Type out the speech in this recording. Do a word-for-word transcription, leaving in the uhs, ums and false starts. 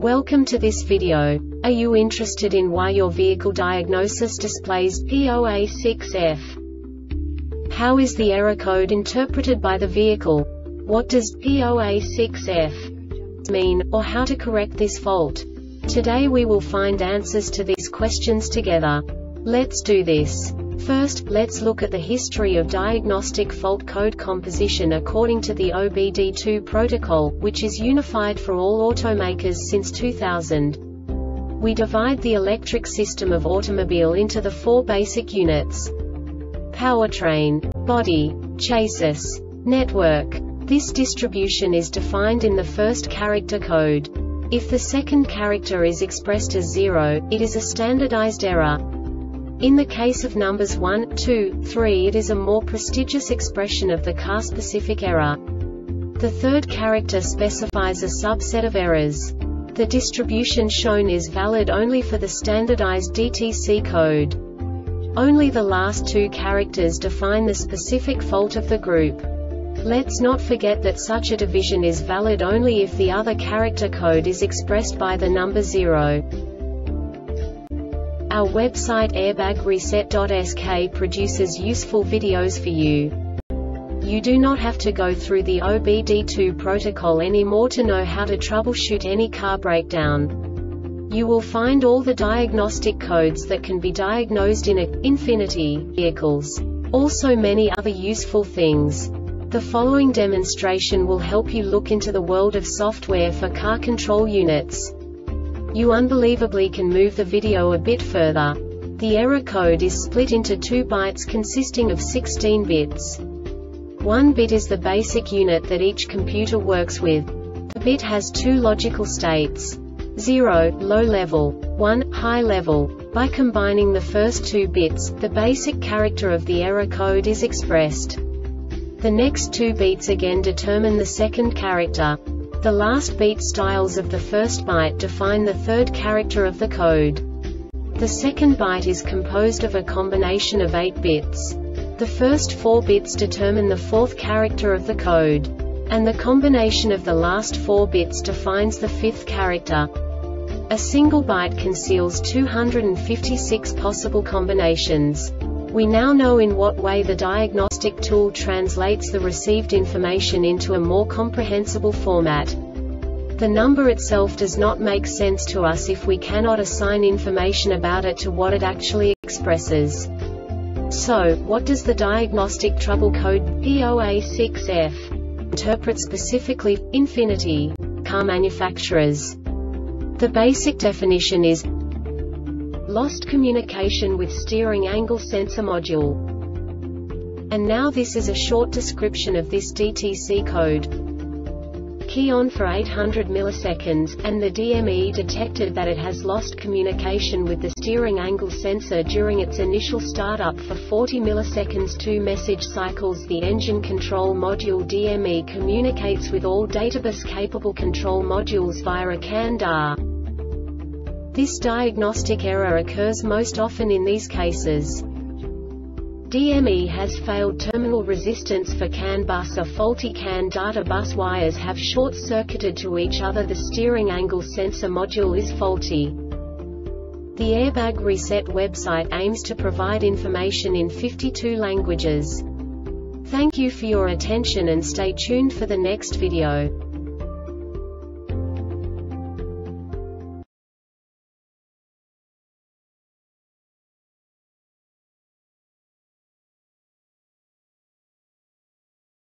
Welcome to this video. Are you interested in why your vehicle diagnosis displays P zero A six F? How is the error code interpreted by the vehicle? What does P zero A six F mean, or how to correct this fault? Today we will find answers to these questions together. Let's do this. First, let's look at the history of diagnostic fault code composition according to the O B D two protocol, which is unified for all automakers since two thousand. We divide the electric system of automobile into the four basic units: powertrain, body, chassis, network. This distribution is defined in the first character code. If the second character is expressed as zero, it is a standardized error. In the case of numbers one, two, three, it is a more prestigious expression of the car-specific error. The third character specifies a subset of errors. The distribution shown is valid only for the standardized D T C code. Only the last two characters define the specific fault of the group. Let's not forget that such a division is valid only if the other character code is expressed by the number zero. Our website airbag reset dot S K produces useful videos for you. You do not have to go through the O B D two protocol anymore to know how to troubleshoot any car breakdown. You will find all the diagnostic codes that can be diagnosed in a Infiniti vehicles. Also many other useful things. The following demonstration will help you look into the world of software for car control units. You unbelievably can move the video a bit further. The error code is split into two bytes consisting of sixteen bits. One bit is the basic unit that each computer works with. The bit has two logical states: zero, low level, one, high level. By combining the first two bits, the basic character of the error code is expressed. The next two beats again determine the second character. The last beat styles of the first byte define the third character of the code. The second byte is composed of a combination of eight bits. The first four bits determine the fourth character of the code. And the combination of the last four bits defines the fifth character. A single byte conceals two hundred fifty-six possible combinations. We now know in what way the diagnostic tool translates the received information into a more comprehensible format. The number itself does not make sense to us if we cannot assign information about it to what it actually expresses. So, what does the diagnostic trouble code P zero A six F interpret specifically for Infiniti car manufacturers? The basic definition is lost communication with steering angle sensor module. And now this is a short description of this D T C code. Key on for eight hundred milliseconds, and the D M E detected that it has lost communication with the steering angle sensor during its initial startup for forty milliseconds. Two message cycles. The engine control module D M E communicates with all databus capable control modules via a C A N D R. This diagnostic error occurs most often in these cases: D M E has failed terminal resistance for C A N bus, or faulty C A N data bus wires have short-circuited to each other, the steering angle sensor module is faulty. The Airbag Reset website aims to provide information in fifty-two languages. Thank you for your attention and stay tuned for the next video.